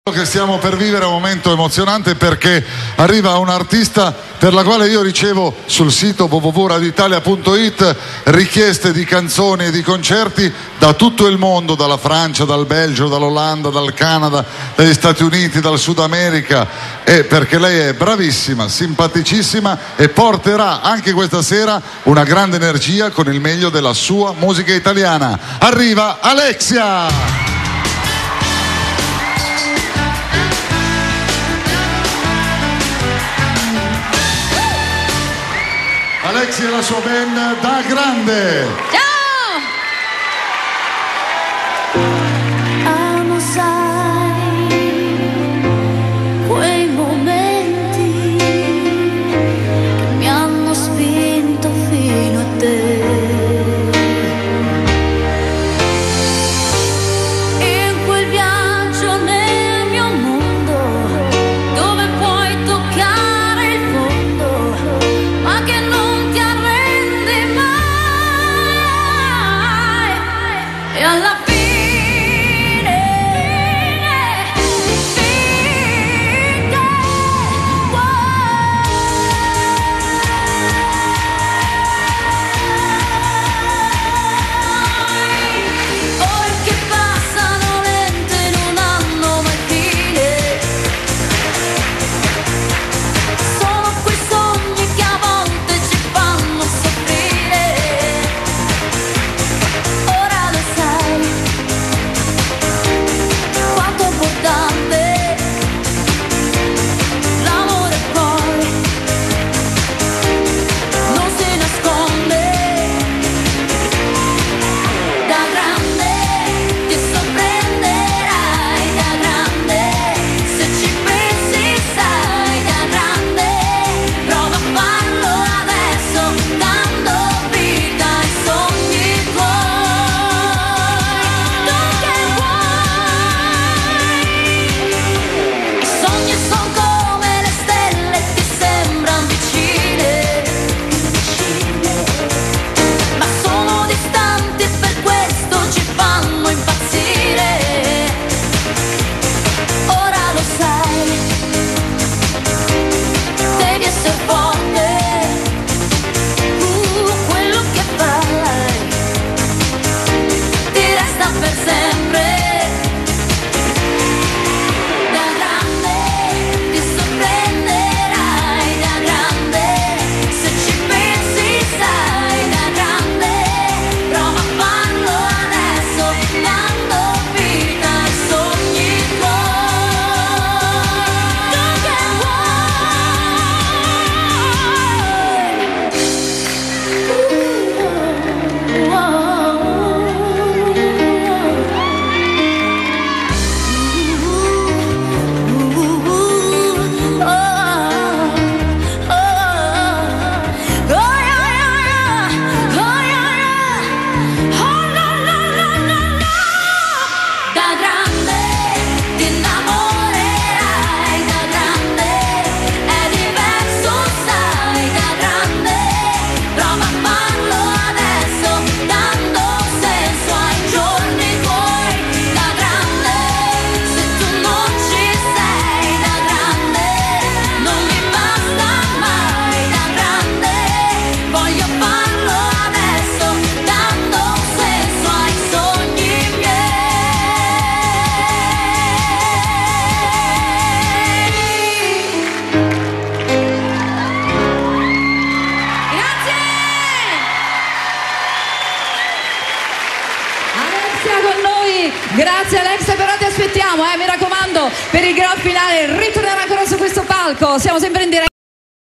Che stiamo per vivere un momento emozionante perché arriva un artista per la quale io ricevo sul sito www.radioitalia.it richieste di canzoni e di concerti da tutto il mondo, dalla Francia, dal Belgio, dall'Olanda, dal Canada, dagli Stati Uniti, dal Sud America, e perché lei è bravissima, simpaticissima e porterà anche questa sera una grande energia con il meglio della sua musica italiana. Arriva Alexia! Alexia e la sua band Da Grande. Ciao! Amo, sai, quei momenti che mi hanno spinto fino a te. In quel viaggio nel mio mondo, dove puoi toccare il fondo, ma che non e alla fine finché ore che passano lente non hanno mai fine, sono quei sogni che a volte ci fanno soffrire. Ora lo sai quanto è importante l'amore, poi non si nasconde. Da grande ti sorprenderai, da grande se ci pensi sai, da grande prova a farlo adesso, dando vita ai sogni tuoi. Tu che vuoi, i sogni sono come le stelle, ti sembrano vicine, ma sono distanti e per questo ci fanno impazzire. Ora lo sai, devi essere forte, quello che fai ti resta per sempre. Da grande ti sorprenderai, da grande se ci pensi sai, da grande prova a farlo adesso, dando vita ai sogni tuoi. Tu che da grande ti innamorerai, da grande è diverso sai, da grande prova a farlo adesso, dando senso ai giorni tuoi. Da grande se tu non ci sei, da grande non mi basta mai, da grande voglio farlo adesso, dando senso ai sogni miei. Grazie! Alexia con noi, grazie Alexia, però ti aspettiamo, mi raccomando, per il gran finale ritornerà ancora su questo palco, siamo sempre in diretta.